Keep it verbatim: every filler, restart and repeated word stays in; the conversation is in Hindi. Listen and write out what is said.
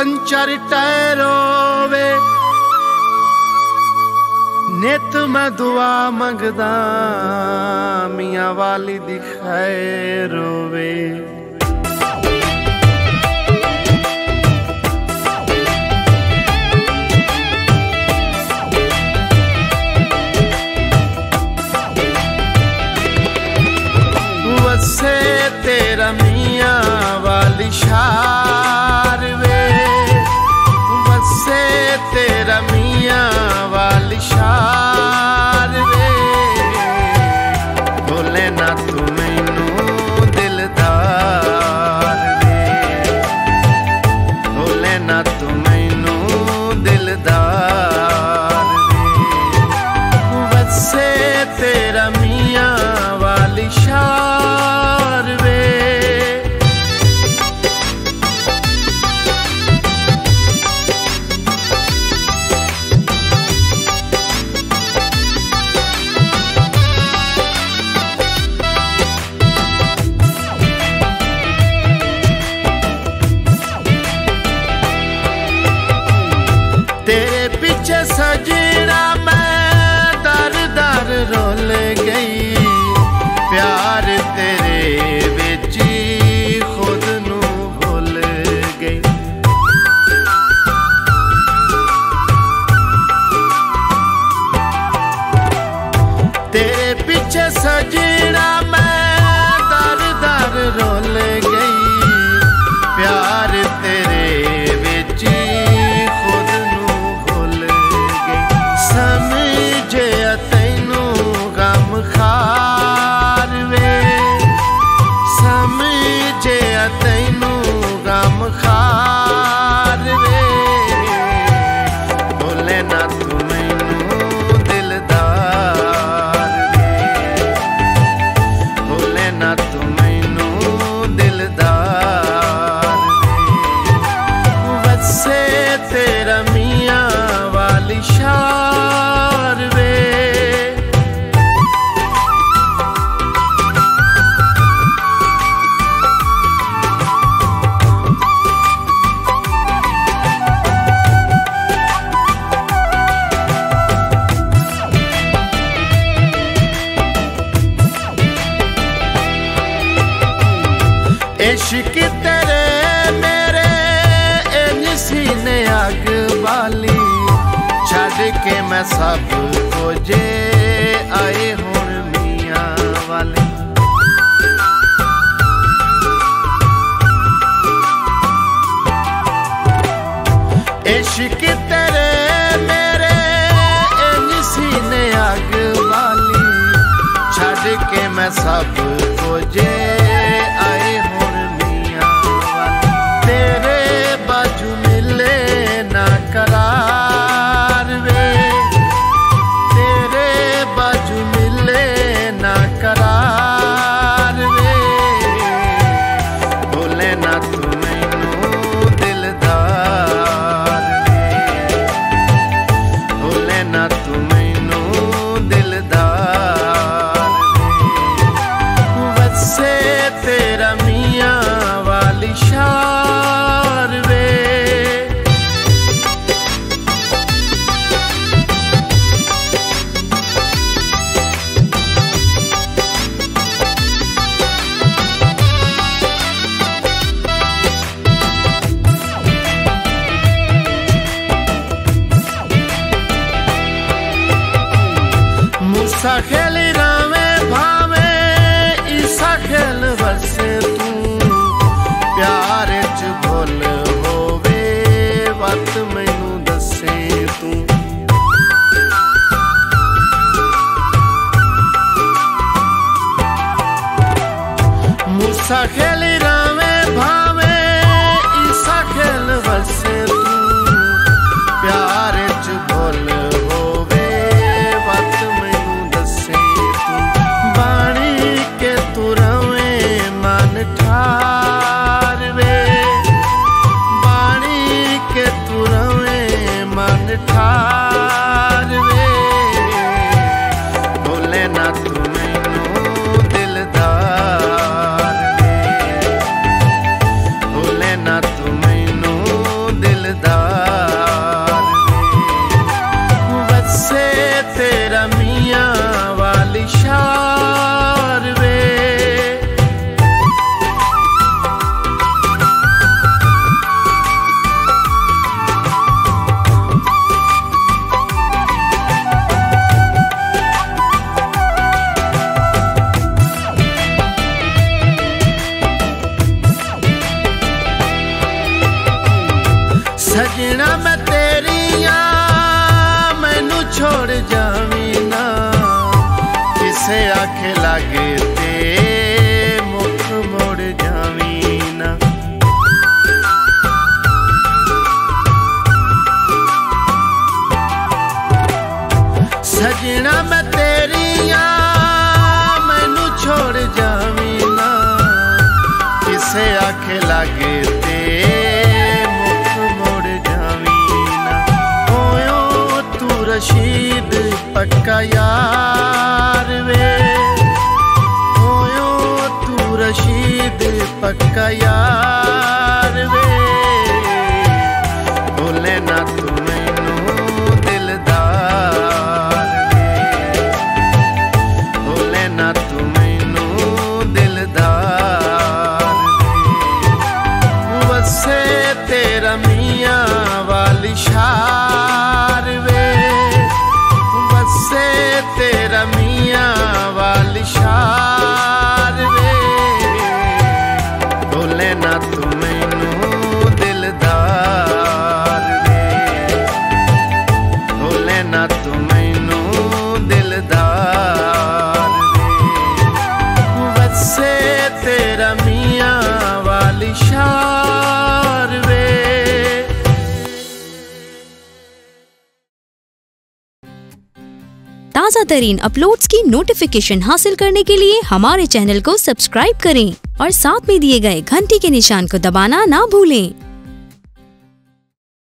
पंचर टायरों वे नित मैं दुआ मंगदा मियां वाली दी खैर होवे। वसे तेरा मियां वाली शार वे, वसे तेरा मियां वाली शार वे, बोले ना तू मैनू दिलदार वे, बोले ना तू मैनू दिलदार वे, वसे तेरा मियां वाली शार वे। तेरे पीछे सजना मैं दर दर रोल गई, प्यार तेरे विच खुद नू भुल गई। तेरे पीछे सजना मैं दर दर रोल गई, प्यार तेरे विच समझे तैनू गम खार वे, समझे तैनू गम खार वे, बोले ना तू मैनू दिलदार वे, बोले ना तू मैनू दिलदार वे, वसे तेरा मियां वाली शार वे। इश्क तेरे मेरे इंज सीने अग वाली, छड़ के मैं सब खोजे आए हुण मियां वाले। इश्क तेरे मेरे इंज सीने अग वाली, छड़ के मैं सब खोजे आए हुण मियां वाले। तेरे बाजू मिले ना करार वे, तेरे बाजू मिले ना करार वे, बोले ना तू मैनू दिलदार वे, बोले ना तू मैनू दिलदार वे, सजना मैं तेरिया मैनू छोड़ जावी ना, किसे आखे लागे ते मुख मोड़ जावी ना। सजना मैं तेरिया मैनू छोड़ जावी ना, किसे आखे लागे ते मुख मोड़ जावी ना। होयो तू रशीद पक्का यार वे, होयो तू रशीद पक्का यार वे, बोले ना तू मैनू दिलदार वे, बोले ना तू मैनू दिलदार वे। वसे तेरा मियाँ वाली शार वे, वसे तेरा मियाँ वाली शार वे, बोले ना तू मैनू दिलदार वे, बोले ना तू मैनू दिलदार वे। वसे तेरा मियाँ वाली शार वे। ताज़ा तरीन अपलोड्स की नोटिफिकेशन हासिल करने के लिए हमारे चैनल को सब्सक्राइब करें और साथ में दिए गए घंटी के निशान को दबाना ना भूलें।